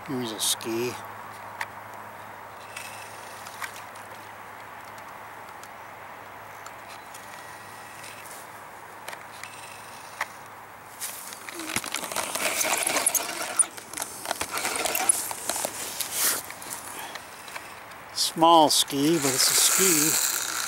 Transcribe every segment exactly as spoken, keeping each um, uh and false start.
Here's a ski. Small ski, but it's a ski.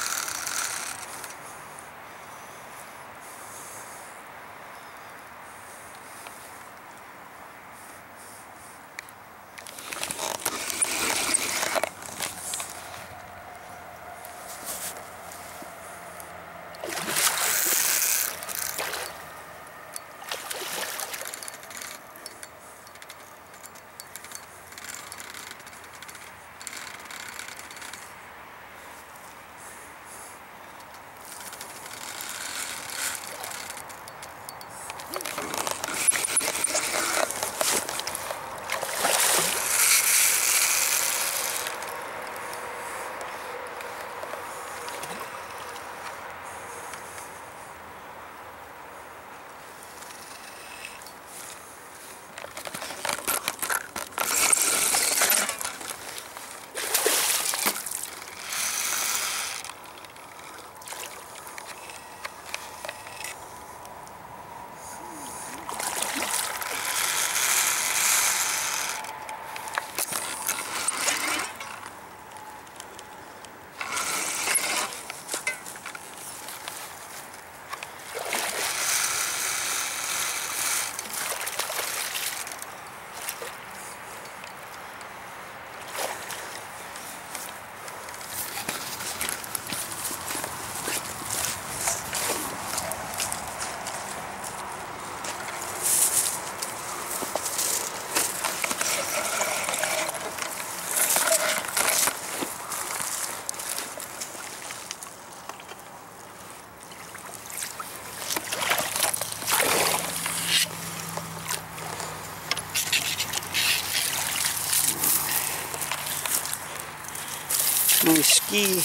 My ski.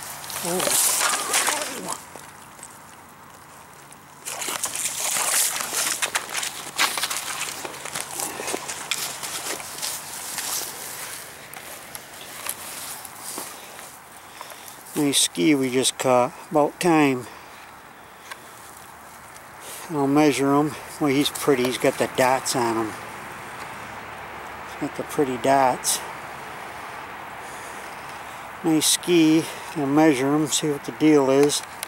Oh. Nice ski we just caught. About time. I'll measure him. Well, he's pretty. He's got the dots on him. He's got the pretty dots. Nice ski. I'll measure him, see what the deal is.